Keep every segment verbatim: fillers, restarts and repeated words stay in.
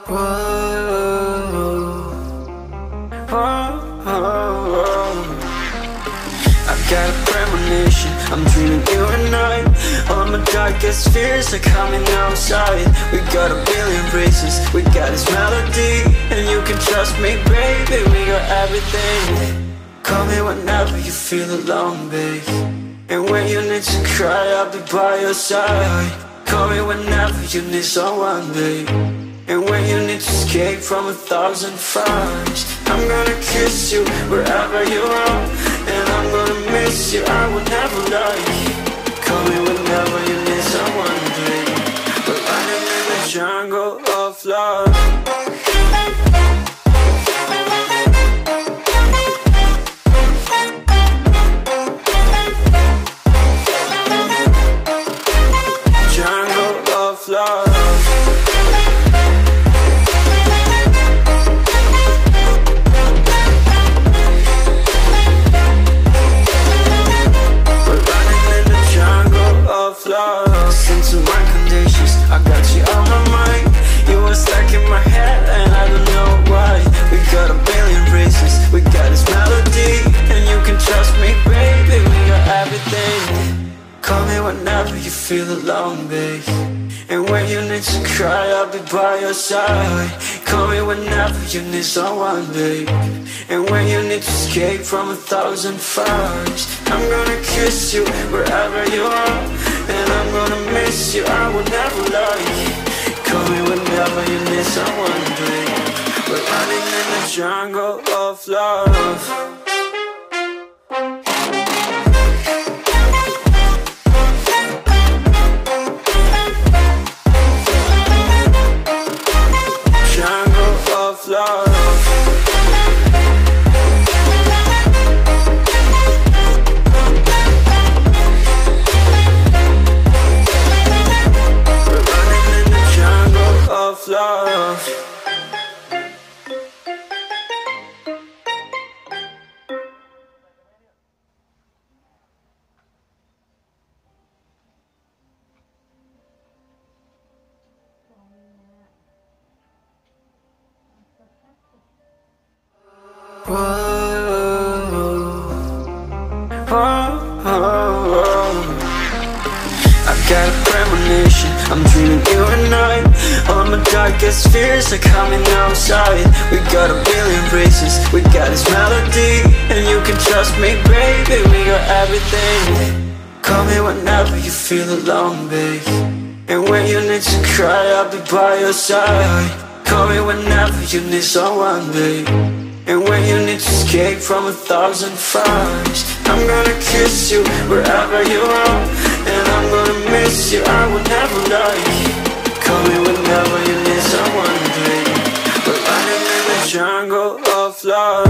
Whoa, whoa, whoa. I got a premonition, I'm dreaming you and I. All my darkest fears are coming outside. We got a billion races, we got this melody. And you can trust me, baby, we got everything. Call me whenever you feel alone, babe. And when you need to cry, I'll be by your side. Call me whenever you need someone, babe. And when you need to escape from a thousand fires, I'm gonna kiss you wherever you are. And I'm gonna miss you, I will never lie. Call me whenever you need someone, babe. We're running in the jungle of love. Love. We're running in the jungle of love. Listen to my conditions, I got you on my mind. You were stuck in my head and I don't know why. We got a billion races, we got this melody. And you can trust me, baby, we got everything. Call me whenever you feel alone, babe. And when you need to cry, I'll be by your side. Call me whenever you need someone, babe. And when you need to escape from a thousand fires, I'm gonna kiss you wherever you are. And I'm gonna miss you, I will never lie. Call me whenever you need someone, babe. We're running in the jungle of love. Love. We're running in the jungle of love. Whoa, whoa, whoa. I got a premonition, I'm dreaming you and I. All my darkest fears are coming outside. We got a billion races, we got this melody. And you can trust me, baby, we got everything. Call me whenever you feel alone, babe. And when you need to cry, I'll be by your side. Call me whenever you need someone, babe. And when you need to escape from a thousand fires, I'm gonna kiss you wherever you are. And I'm gonna miss you, I will never lie. Call me whenever you need someone, babe. We're running in the jungle of love.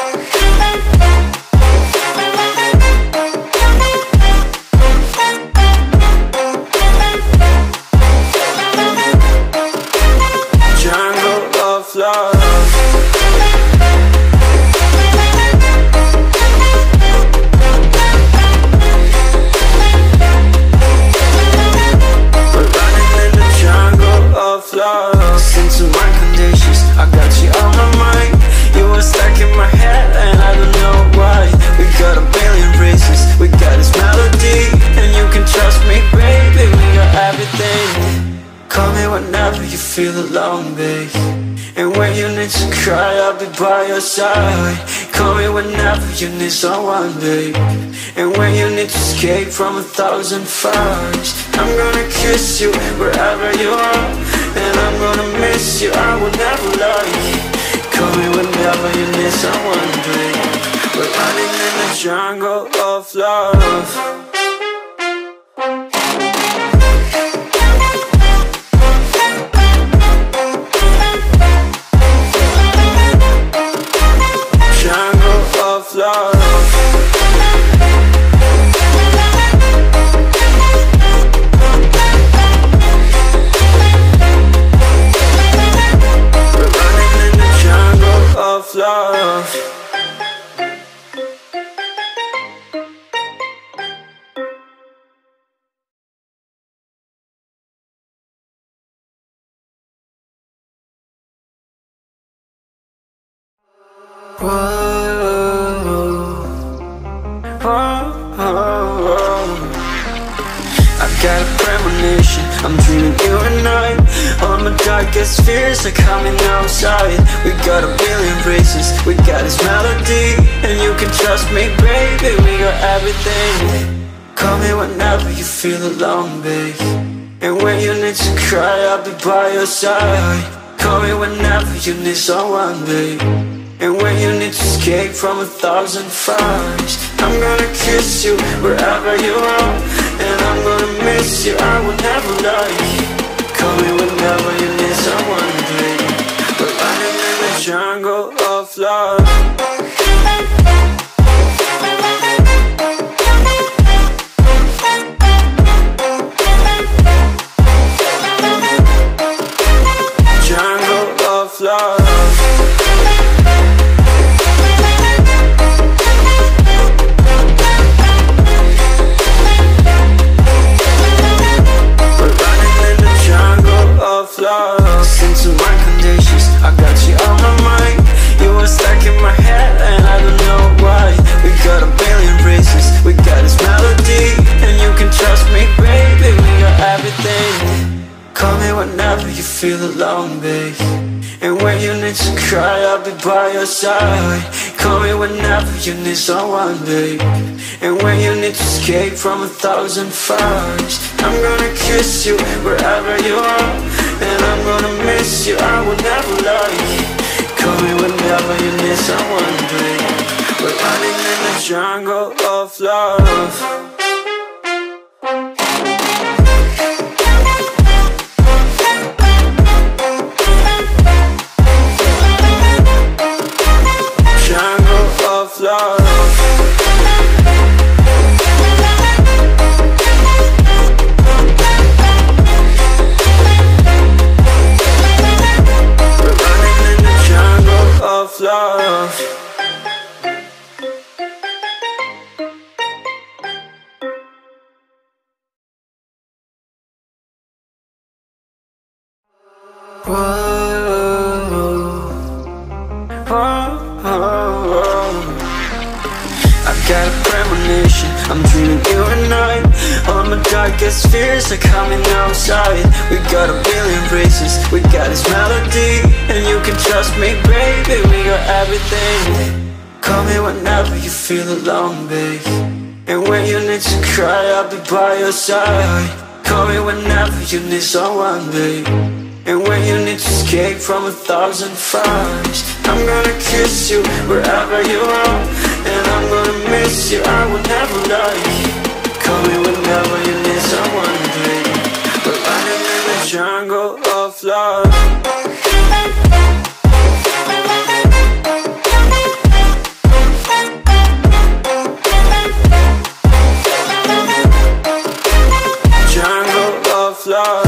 Love. We're running in the jungle of love. Listen to my conditions, I got you on my mind. You were stuck in my head and I don't know why. We got a billion races, we got this melody. And you can trust me, baby, we got everything. Call me whenever you feel alone, babe. And when you need to cry, I'll be by your side. Call me whenever you need someone, babe. And when you need to escape from a thousand fires, I'm gonna kiss you wherever you are. And I'm gonna miss you, I will never lie. Call me whenever you need someone, babe. We're running in the jungle of love. Love. We're running in the jungle of love. Whoa, whoa, whoa. I got a premonition, I'm dreaming you and I. All my darkest fears are coming outside. We got a billion races, we got this melody, and you can trust me, baby, we got everything. Call me whenever you feel alone, babe, and when you need to cry, I'll be by your side. Call me whenever you need someone, babe, and when you need to escape from a thousand fires. I'm gonna kiss you wherever you are, and I'm gonna miss you, I will never lie. Call me whenever you need someone, babe. We're running in the jungle of love. Jungle of love. Listen to my conditions, I got you on my mind. You were stuck in my head and I don't know why. We got a billion races, we got this melody, and you can trust me, baby, we got everything. Call me whenever you feel alone, babe, and when you need to cry, I'll be by your side. Call me whenever you need someone, babe, and when you need to escape from a thousand fires. I'm gonna kiss you wherever you are, and I'm gonna miss you, I will never lie. Call me whenever you need someone, babe. We're running in the jungle of love. Love. We're running in the jungle of love. Whoa, whoa, whoa. I got a premonition, I'm dreaming you and I. All my darkest fears are coming outside. We got a billion races, we got this melody, and you can trust me, baby, we got everything. Call me whenever you feel alone, babe, and when you need to cry, I'll be by your side. Call me whenever you need someone, babe, and when you need to escape from a thousand fires. I'm gonna kiss you wherever you are, and I'm gonna miss you, I will never lie. Call me whenever you need someone, babe. We're running in the jungle of love. Jungle of love.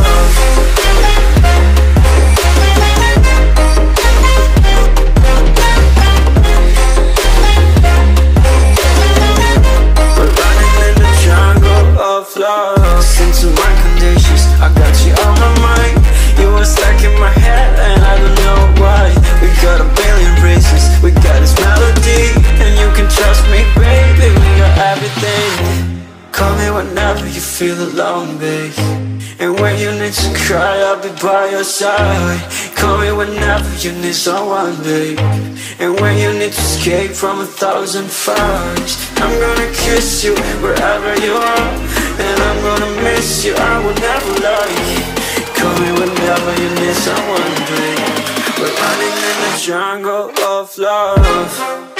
Listen to my conditions, I got you on my mind. You were stuck in my head and I don't know why. We got a billion races, we got this melody, and you can trust me, baby, we got everything. Call me whenever you feel alone, babe, and when you need to cry, I'll be by your side. Call me whenever you need someone, babe, and when you need to escape from a thousand fires. I'm gonna kiss you wherever you are, and I'm gonna miss you, I will never lie. Call me whenever you need someone, babe. We're running in the jungle of love.